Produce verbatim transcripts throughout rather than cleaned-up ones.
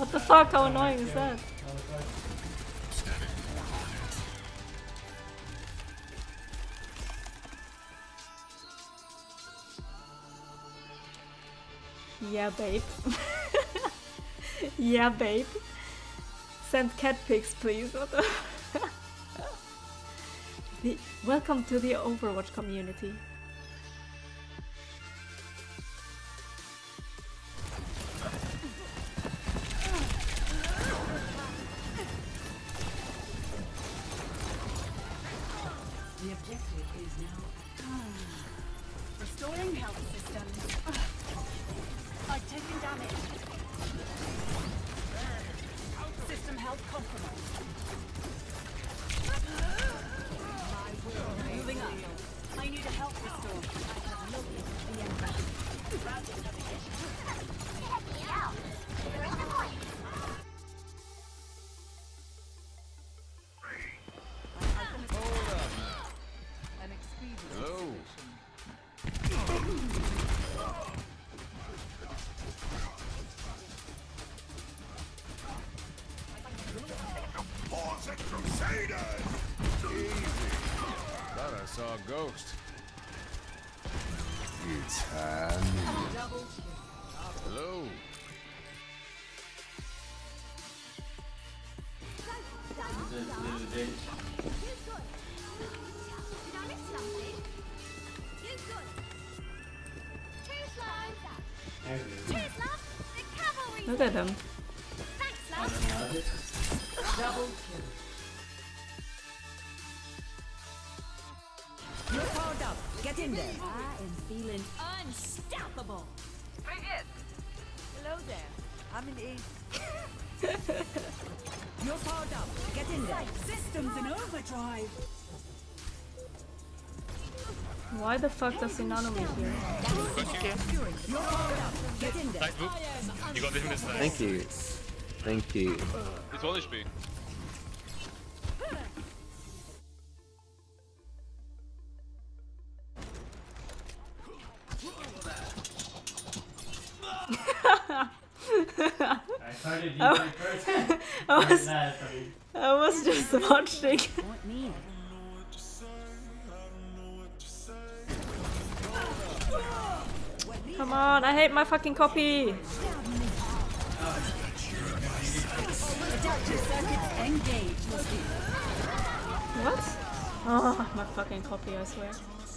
What the fuck? How annoying is that? Yeah, babe. Yeah, babe. Send cat pics, please. What the? the Welcome to the Overwatch community. The objective is now restoring health systems. I've taken damage. System health compromised. Moving up. I need a health restore. I have located the enemy. Routing navigation. Check me out. Here is the point. Hold up. An expedient. Hello. Crusaders! Easy. Thought I saw a ghost. It's handy. Hello. Look at him. Double kill. You're powered up. Get in there. I am feeling unstoppable. Привет. Hello there. I'm an ace. You're powered up. Get in there. Systems in overdrive. Why the fuck does he nano me here? You're powered up. Get in there. Nice move. You got him this time. Thank you. Thank you. It's one H P. I started using first. I was, I was just watching. Come on, I hate my fucking copy. What? Oh, my fucking copy, I swear.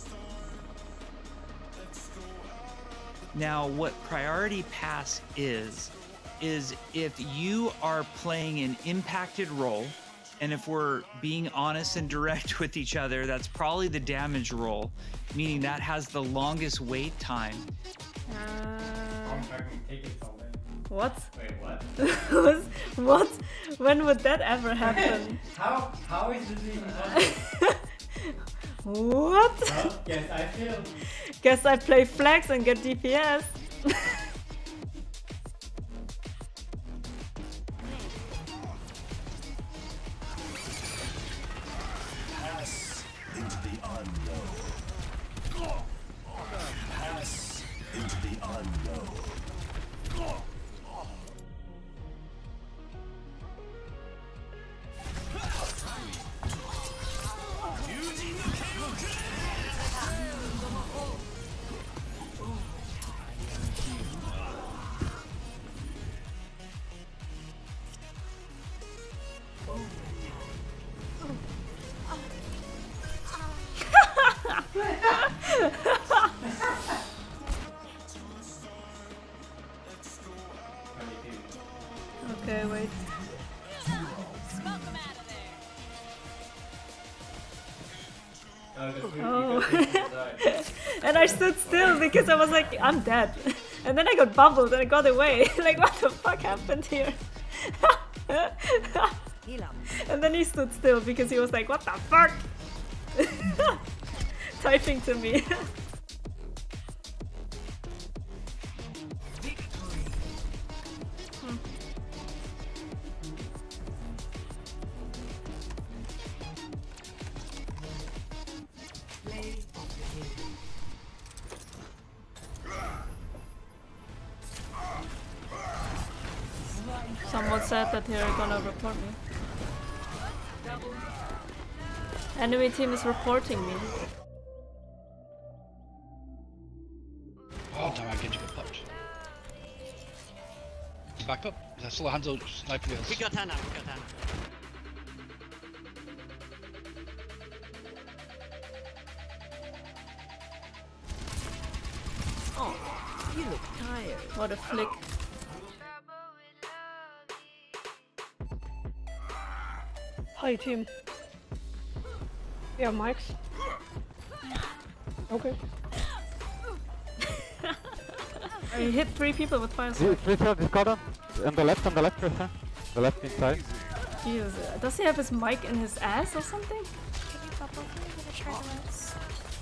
Now, what priority pass is, is if you are playing an impacted role, and if we're being honest and direct with each other, that's probably the damage role, meaning that has the longest wait time. Uh, Take it from there. what? Wait, what? Was- what? When would that ever happen? How how is this even possible? What? Well, yes, I feel. Guess I play flags and get D P S. Pass into the unknown. Pass into the unknown. Okay, wait. Oh. And I stood still because I was like, I'm dead. And then I got bubbled and I got away. Like, what the fuck happened here? And then he stood still because he was like, what the fuck? Typing to me. Someone said that they're gonna report me. Enemy team is reporting me. Oh damn, I get you a punch. Back up. There's still a Hanzo sniping us. We got Hannah, we got Hannah. Oh, you look tired. What a flick. Hi team. Yeah, mics. Okay. I hit three people with fire Three sword. shot discard on the left, on the left, pressure. The left inside. Jesus. Does he have his mic in his ass or something? Can you bubble me with a treadless?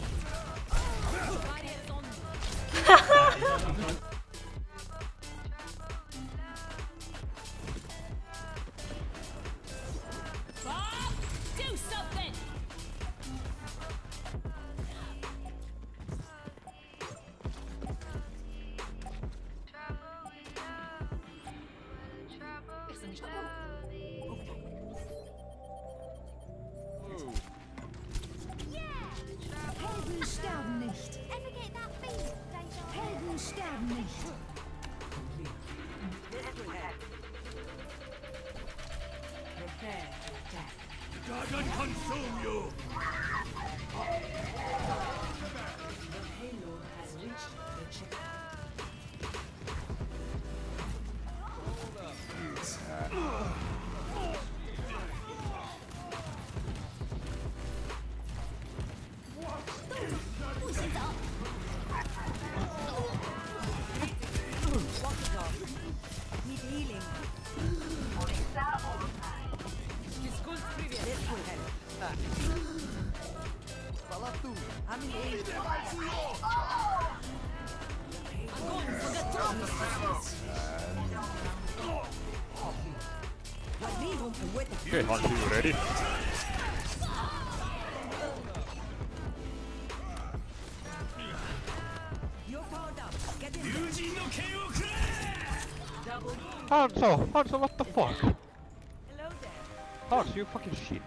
Bob, do something! Helden sterben nicht. Helden sterben nicht. God can consume you! Need healing. Okay, Hanzo, you ready? You're powered up. Get in. Hanzo! Hanzo, what the fuck? Hello there. Hanzo, you fucking shit.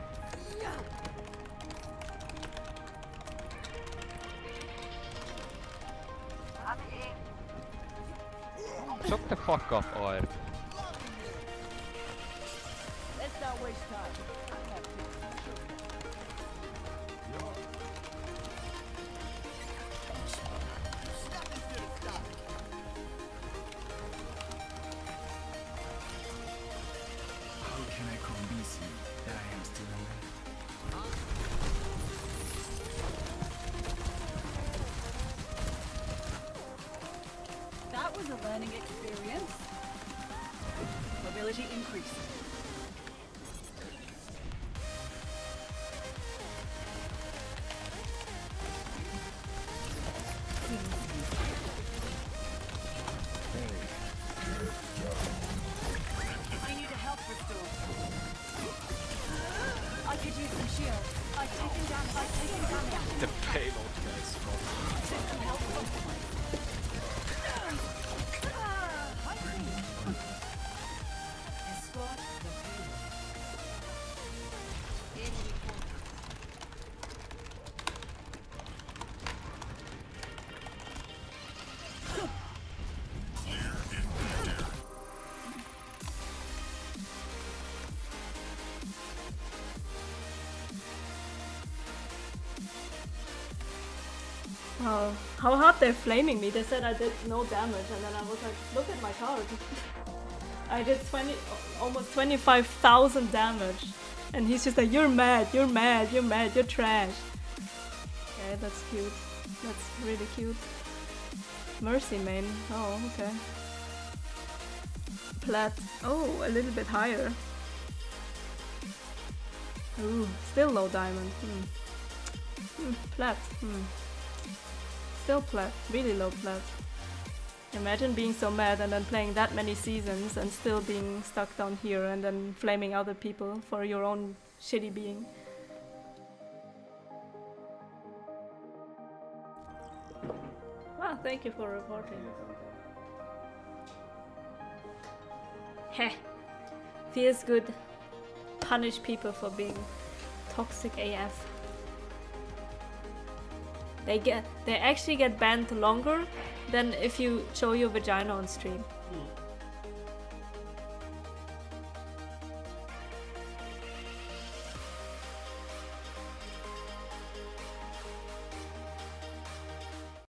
Shut the fuck up, Oir. Let's not waste time. How can I convince you that I am still alive? That was a learning experience. Mobility increased. I need a health restore. I could use some shield. I've taken down. I've taken damage. The payload guys. System health compromised. Escort the payload. Enemy contact. Wow. How hard they're flaming me. They said I did no damage and then I was like, look at my card. I did twenty, almost twenty-five thousand damage. And he's just like, you're mad, you're mad, you're mad, you're trash. Okay, that's cute. That's really cute. Mercy main. Oh, okay. Plat. Oh, a little bit higher. Ooh, still low diamond. Hmm. Hmm, plat. Hmm. Still plat. Really low plat. Imagine being so mad and then playing that many seasons and still being stuck down here and then flaming other people for your own shitty being. Well, thank you for reporting. Heh. Feels good. Punish people for being toxic A F. They get they actually get banned longer than if you show your vagina on stream.